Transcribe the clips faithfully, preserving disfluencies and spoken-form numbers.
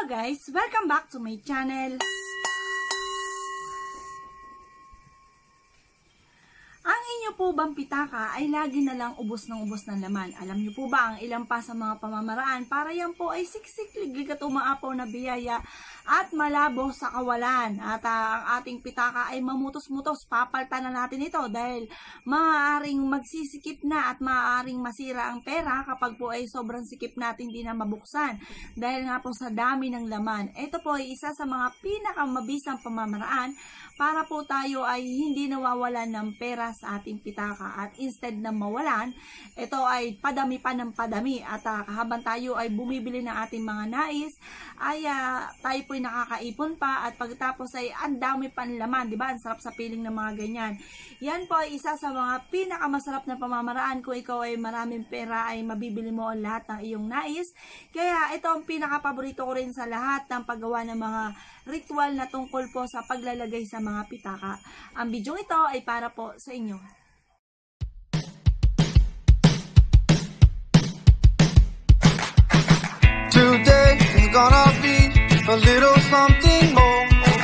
guys! Welcome back to my channel. Ang inyo po bang pitaka ay lagi na lang ubos ng ubos ng laman? Alam niyo po ba ang ilang pa sa mga pamamaraan para yan po ay siksik, liglig at umaapaw na biyaya at malabo sa kawalan? At uh, ang ating pitaka ay mamutos-mutos. Papaltan na natin ito dahil maaaring magsisikip na at maaaring masira ang pera kapag po ay sobrang sikip natin hindi na mabuksan. Dahil nga po sa dami ng laman. Ito po ay isa sa mga pinakamabisang pamamaraan para po tayo ay hindi nawawalan ng pera sa ating pitaka. At instead na mawalan, ito ay padami pa ng padami. At uh, habang tayo ay bumibili ng ating mga nais, ay uh, tayo po ay nakakaipon pa. At pagkatapos ay ang dami pa ng laman. Diba? Ang sarap sa piling ng mga ganyan. Yan po ay isa sa mga pinakamasarap na pamamaraan. Kung ikaw ay maraming pera, ay mabibili mo ang lahat ng iyong nais. Kaya ito ang pinakapaborito ko rin sa lahat ng paggawa ng mga ritual na tungkol po sa paglalagay sa mga pitaka. Ang video ito ay para po sa inyo. Today is gonna be a little something more.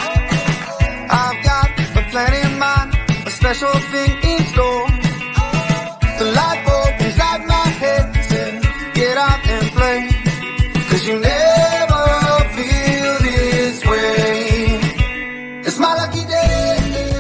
I've got a plan in mind, a special thing in store. The light bulb inside my head said, get out and play, 'cause you never feel this way. It's my lucky day.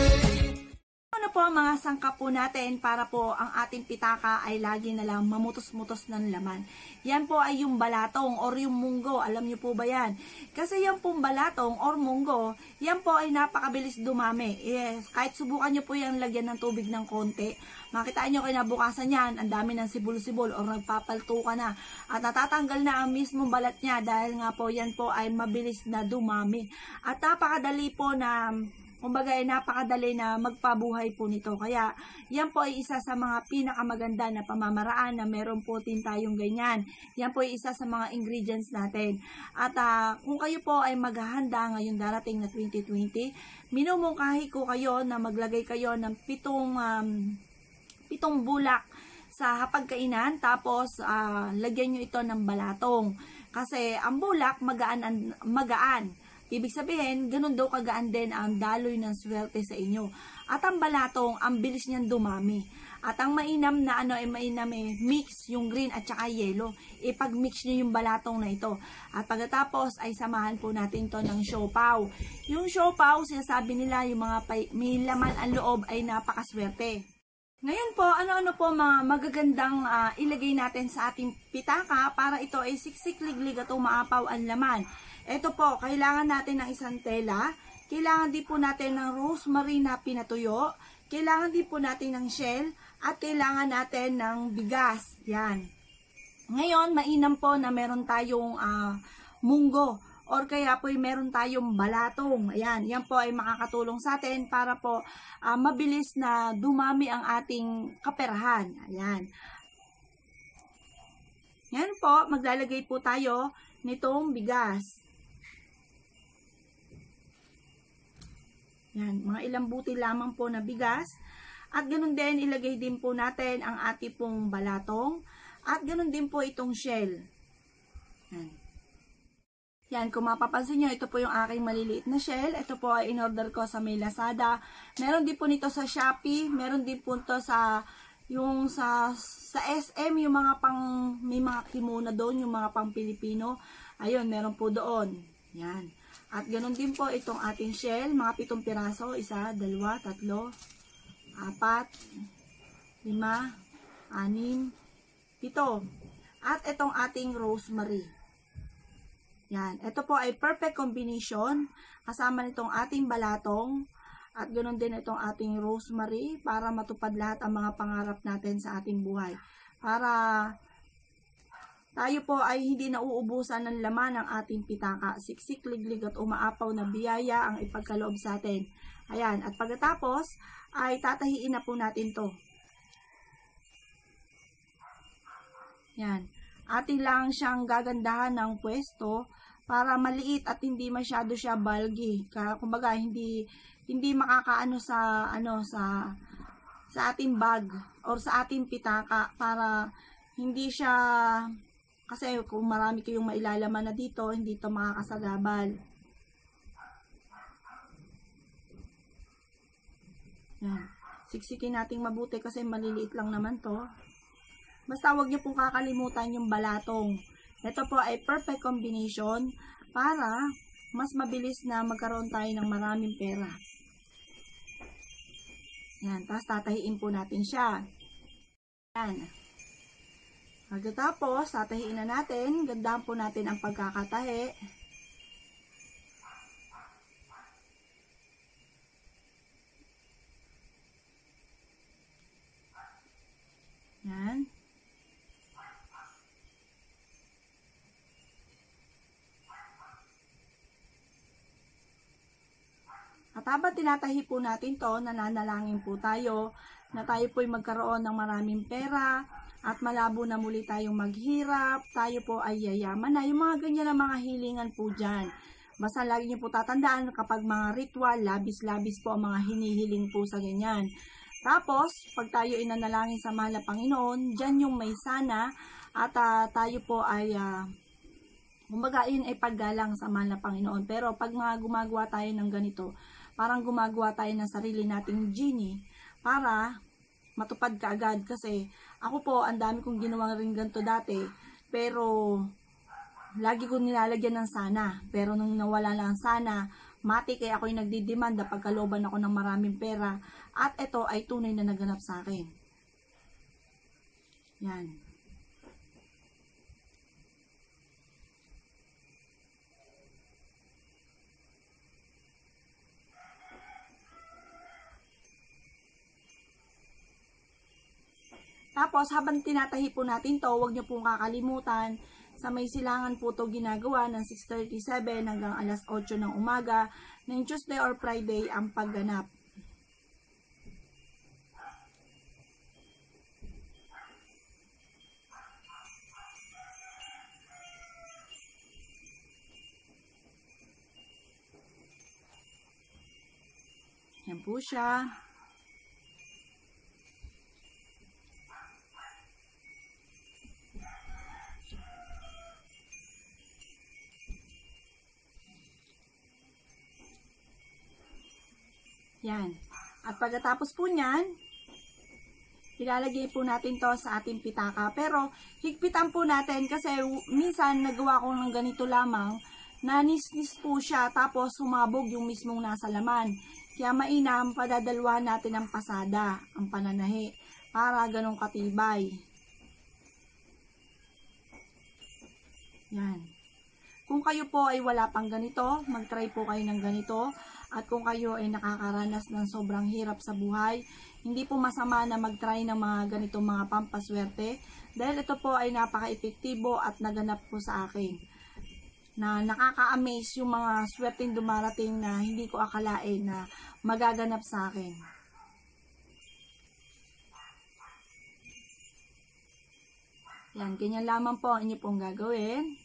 Ano po ang mga sangkap po natin para po ang ating pitaka ay lagi na lang mamutos-mutos ng laman? Yan po ay yung balatong or yung munggo. Alam niyo po ba yan? Kasi yan pong balatong or munggo, yan po ay napakabilis dumami. Yes, kahit subukan niyo po yung lagyan ng tubig ng konti, makita niyo kinabukasan yan, ang dami ng sibol-sibol or nagpapalto ka na. At natatanggal na ang mismong balat niya dahil nga po yan po ay mabilis na dumami. At napakadali po na kumbaga ay napakadali na magpabuhay po nito. Kaya yan po ay isa sa mga pinakamaganda na pamamaraan na meron po din tayong ganyan. Yan po ay isa sa mga ingredients natin. At uh, kung kayo po ay maghahanda ngayon darating na twenty twenty, minumungkahi ko kayo na maglagay kayo ng pitong, um, pitong bulak sa hapagkainan. Tapos uh, lagyan nyo ito ng balatong. Kasi ang bulak magaan. magaan. Ibig sabihin, ganun daw kagaan din ang daloy ng swerte sa inyo. At ang balatong, ang bilis niyan dumami. At ang mainam na ano ay mainam eh, mix yung green at saka yellow. Ipag-mix nyo yung balatong na ito. At pagkatapos ay samahan po natin to ng siopaw. Yung siopaw, sinasabi nila yung mga may laman ang loob ay napakaswerte. Ngayon po, ano-ano po mga magagandang uh, ilagay natin sa ating pitaka para ito ay siksik, liglig at umaapaw ang laman. Ito po, kailangan natin ng isang tela, kailangan din po natin ng rosemary na pinatuyo, kailangan din po natin ng shell, at kailangan natin ng bigas. Yan. Ngayon, mainam po na meron tayong uh, munggo, or kaya po ay meron tayong balatong. Ayan, yan po ay makakatulong sa atin para po uh, mabilis na dumami ang ating kaperahan. Ayan. Yan po, maglalagay po tayo nitong bigas. Yan, mga ilang buti lamang po na bigas. At ganun din, ilagay din po natin ang ating pong balatong. At ganun din po itong shell. Yan. Yan, kung mapapansin nyo, ito po yung aking maliliit na shell. Ito po ay in-order ko sa may Lazada. Meron din po nito sa Shopee. Meron din po ito sa, yung sa, sa S M, yung mga pang, may mga kimono doon, yung mga pang Pilipino. Ayun, meron po doon. Yan. At ganoon din po itong ating shell, mga pitong piraso, isa, dalawa, tatlo, apat, lima, anim, pito. At itong ating rosemary. Yan, ito po ay perfect combination, kasama nitong ating balatong, at ganoon din itong ating rosemary para matupad lahat ang mga pangarap natin sa ating buhay. Para tayo po ay hindi nauubusan ng laman ng ating pitaka. Siksik, liglig at umaapaw na biyaya ang ipagkaloob sa atin. Ayan. At pagkatapos ay tatahiin na po natin to. Yan. Atin lang siyang gagandahan ng pwesto para maliit at hindi masyado siya bulgy. Kumbaga hindi hindi makakaano sa ano sa sa ating bag or sa ating pitaka para hindi siya Kasi kung marami kayong mailalaman na dito, hindi ito makakasagabal. Yan. Siksikin nating mabuti kasi maliliit lang naman to. Basta huwag niyo pong kakalimutan yung balatong. Ito po ay perfect combination para mas mabilis na magkaroon tayo ng maraming pera. Yan. Tapos tatahiin po natin siya. Yan. Pagkatapos, tatahiin na natin. Gandaan po natin ang pagkakatahi. Yan. At habang tinatahi po natin to, nananalangin po tayo na tayo po'y magkaroon ng maraming pera at malabo na muli tayong maghirap, tayo po ay yayaman na. Yung mga ganyan na mga hilingan po dyan. Basta lagi niyo po tatandaan kapag mga ritual, labis-labis po ang mga hinihiling po sa ganyan. Tapos, pag tayo inanalangin sa mahal na Panginoon, dyan yung may sana at uh, tayo po ay, uh, kumbaga yun ay paggalang sa mahal na Panginoon. Pero pag mga gumagawa tayo ng ganito, parang gumagawa tayo ng sarili nating genie para matupad ka agad. Kasi ako po, ang dami kong ginawang rin ganito dati, pero lagi ko nilalagyan ng sana. Pero nung nawala lang sana, matik ay ako'y nagdidemanda pagkaloban ako ng maraming pera. At ito ay tunay na naganap sa akin. Yan. Tapos, habang tinatahi po natin to, huwag niyo pong kakalimutan, sa may silangan po to ginagawa ng six thirty-seven hanggang alas otso ng umaga, ng Tuesday or Friday ang pagganap. Yan po siya. Yan. At pagkatapos po niyan, ilalagay po natin to sa ating pitaka. Pero, higpitan po natin kasi minsan nagawa ko ng ganito lamang, nanisnis po siya tapos sumabog yung mismong nasa laman. Kaya mainam, padadalwahan natin ang pasada, ang pananahi, para ganong katibay. Yan. Kung kayo po ay wala pang ganito, mag-try po kayo ng ganito. At kung kayo ay nakakaranas ng sobrang hirap sa buhay, hindi po masama na mag-try ng mga ganitong mga pampaswerte. Dahil ito po ay napaka-epektibo at naganap po sa akin. Na nakaka-amaze yung mga swerteng dumarating na hindi ko akalain na magaganap sa akin. Yan, ganyan lamang po ang inyo pong gagawin.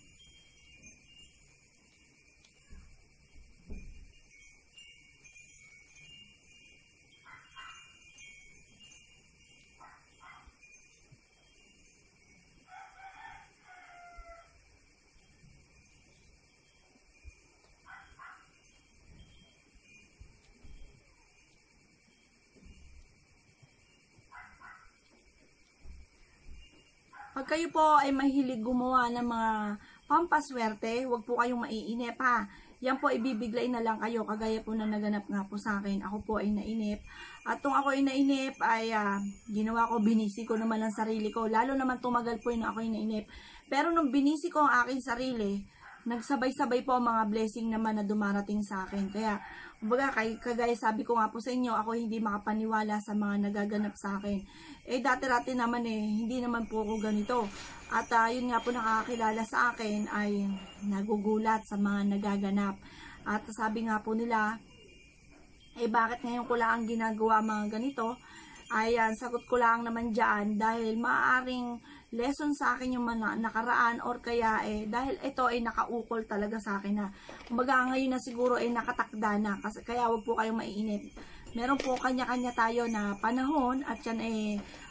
Pag kayo po ay mahilig gumawa ng mga pampaswerte, huwag po kayong maiinip ha. Yan po ibibigay na lang kayo, kagaya po na naganap nga po sa akin. Ako po ay nainip. At kung ako ay nainip, ay uh, ginawa ko, binisi ko naman ang sarili ko. Lalo naman tumagal po yung ako ay nainip. Pero nung binisi ko ang aking sarili, nagsabay-sabay po ang mga blessing naman na dumarating sa akin. Kaya, kumbaga, kagaya sabi ko nga po sa inyo, ako hindi makapaniwala sa mga nagaganap sa akin. Eh, dati-dati naman eh, hindi naman po ako ganito. At uh, yun nga po nakakilala sa akin ay nagugulat sa mga nagaganap. At sabi nga po nila, eh bakit ngayon ko lang ang ginagawa mga ganito? Ayan, sagot ko lang naman dyan dahil maaaring lesson sa akin yung mga nakaraan or kaya eh, dahil ito ay nakaukol talaga sa akin na. Kumbaga ngayon na siguro ay nakatakda na, kasi, kaya wag po kayong maiinip. Meron po kanya-kanya tayo na panahon at yan eh,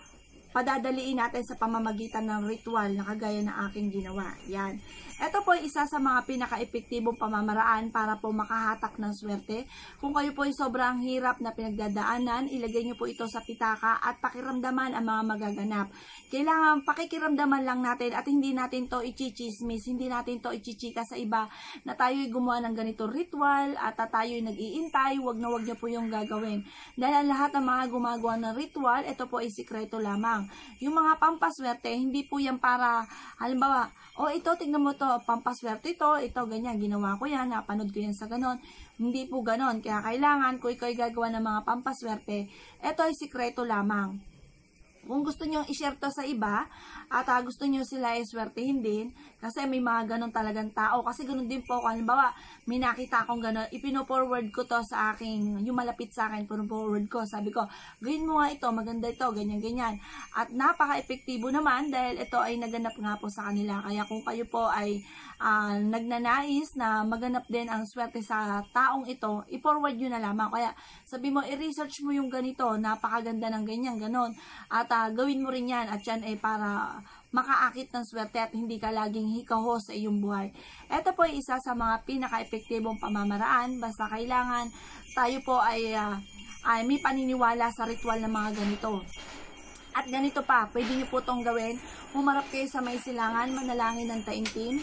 padadaliin natin sa pamamagitan ng ritual na kagaya ng aking ginawa. Yan. Ito po ay isa sa mga pinaka-epektibong pamamaraan para po makahatak ng swerte. Kung kayo po ay sobrang hirap na pinagdadaanan, ilagay nyo po ito sa pitaka at pakiramdaman ang mga magaganap. Kailangan pakikiramdaman lang natin at hindi natin to ichichismis, hindi natin to ichichika sa iba na tayo'y gumawa ng ganito ritual at tayo'y nag-iintay, wag na wag nyo po yung gagawin. Dahil ang lahat ng mga gumagawa ng ritual, ito po ay sikreto lamang. Yung mga pampaswerte, hindi po yan para, halimbawa, o oh, ito, tignan mo to, pampaswerte ito, ito, ganyan, ginawa ko yan, napanood ko yan sa ganon. Hindi po ganon. Kaya kailangan, kung ikaw ay gagawa ng mga pampaswerte, ito ay sikreto lamang. Kung gusto nyo i-share to sa iba, at uh, gusto nyo sila i-swertehin din, kasi may mga ganon talagang tao. Kasi ganon din po, halimbawa, may nakita akong ganon, ipino-forward ko to sa aking, yung malapit sa akin, pino-forward ko. Sabi ko, gawin mo nga ito, maganda ito, ganyan-ganyan. At napaka-epektibo naman, dahil ito ay naganap nga po sa kanila. Kaya kung kayo po ay uh, nagnanais na maganap din ang swerte sa taong ito, i-forward nyo na lamang. Kaya sabi mo, i-research mo yung ganito, napakaganda ng ganyan, ganon. At uh, gawin mo rin yan, at yan ay para makaakit ng swerte at hindi ka laging hikaho sa iyong buhay. Ito po ay isa sa mga pinaka-epektibong pamamaraan, basta kailangan tayo po ay, uh, ay may paniniwala sa ritual ng mga ganito. At ganito pa, pwede nyo po itong gawin, humarap kayo sa may silangan, manalangin ng taimtim.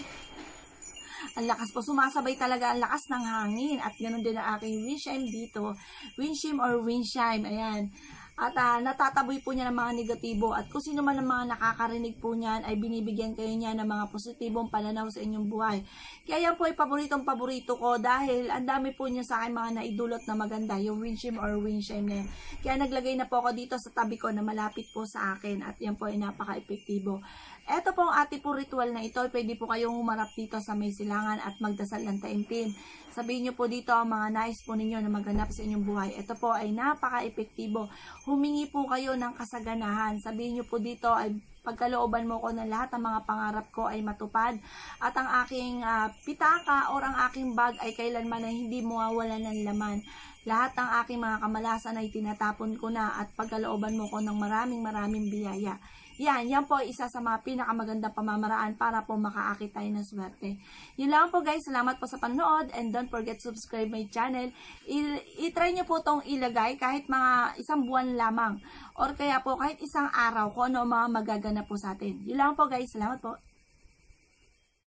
Ang lakas po, sumasabay talaga ang lakas ng hangin. At ganoon din ang aking windchime dito. Windchime or windchime, ayan. At uh, natataboy po niya ng mga negatibo. At kung sino man ang mga nakakarinig po niyan, ay binibigyan kayo niya ng mga positibong pananaw sa inyong buhay. Kaya yan po ay paboritong paborito ko dahil ang dami po niya sa akin mga naidulot na maganda, yung windchime or windchime na yan. Kaya naglagay na po ako dito sa tabi ko na malapit po sa akin at yan po ay napaka-epektibo. Ito pong ating po ritual na ito, pwede po kayong humarap dito sa may silangan at magdasal ng taimtim. Sabihin nyo po dito ang mga nais po ninyo na maganap sa inyong buhay. Ito po ay napaka-epektibo. Humingi po kayo ng kasaganahan. Sabihin nyo po dito ay pagkalooban mo ko na lahat ng mga pangarap ko ay matupad. At ang aking uh, pitaka or ang aking bag ay kailanman ay hindi mawawala ng laman. Lahat ng aking mga kamalasan ay tinatapon ko na at pagkalooban mo ko ng maraming maraming biyaya. Yan, yan po isa sa mga pinakamagandang pamamaraan para po makaakit tayo ng swerte. Yun lang po guys, salamat po sa panonood and don't forget to subscribe my channel. I-try nyo po itong ilagay kahit mga isang buwan lamang or kaya po kahit isang araw kung ano mga magaganap po sa atin. Yun lang po guys, salamat po.